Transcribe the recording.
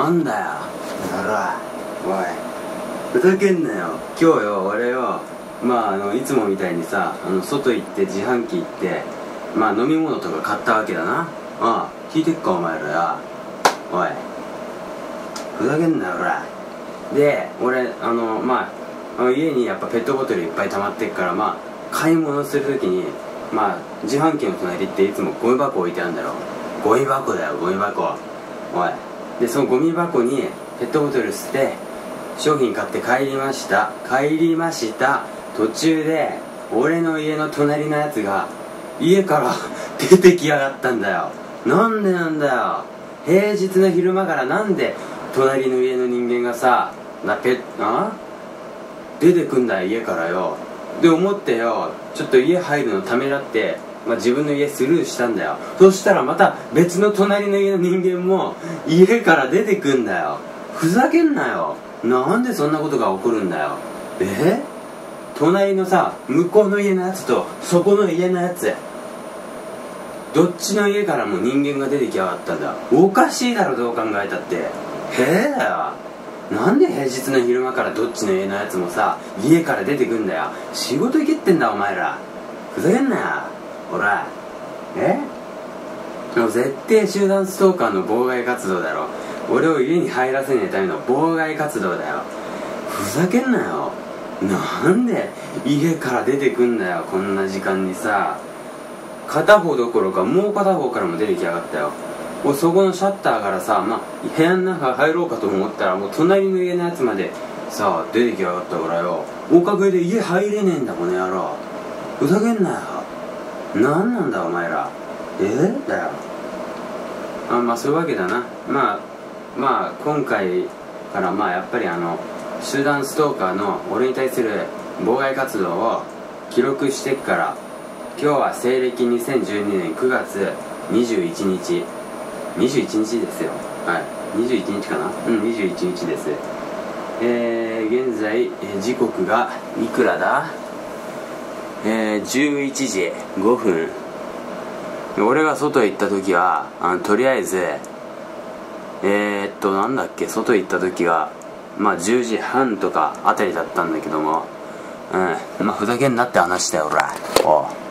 なんだよほら、おいふざけんなよ。今日よ、俺よ、いつもみたいにさ、外行って自販機行って、飲み物とか買ったわけだな。聞いてっかお前らよ。おいふざけんなよほら。で俺家にやっぱペットボトルいっぱい溜まってっから、買い物するときに自販機の隣っていつもゴミ箱置いてあるんだろ。ゴミ箱だよ、ゴミ箱。おいでそのゴミ箱にペットボトル捨て商品買って帰りました途中で俺の家の隣のやつが家から出てきやがったんだよ。なんでなんだよ。平日の昼間からなんで隣の家の人間がさ出てくんだよ家からよ。で思ってよ、ちょっと家入るのためらって、自分の家スルーしたんだよ。そしたらまた別の隣の家の人間も家から出てくんだよ。ふざけんなよ。なんでそんなことが起こるんだよ。隣のさ向こうの家のやつとそこの家のやつ、どっちの家からも人間が出てきやがったんだ。おかしいだろどう考えたって。だよ。なんで平日の昼間からどっちの家のやつもさ家から出てくんだよ。仕事行けってんだお前ら。ふざけんなよほら。もう絶対集団ストーカーの妨害活動だろ。俺を家に入らせねえための妨害活動だよ。ふざけんなよ。なんで家から出てくんだよこんな時間にさ。片方どころかもう片方からも出てきやがったよ。俺そこのシャッターからさ部屋の中入ろうかと思ったらもう隣の家のやつまでさ出てきやがったからよ。おかげで家入れねえんだこの野郎。ふざけんなよ。なんなんだお前ら。だよ。そういうわけだな。今回からやっぱり集団ストーカーの俺に対する妨害活動を記録してっから、今日は西暦2012年9月21日21日ですよ。21日かな。21日です。現在、時刻がいくらだ。11時5分。俺が外行った時はとりあえずなんだっけ、外行った時は10時半とかあたりだったんだけども、ふざけんなって話だよ俺。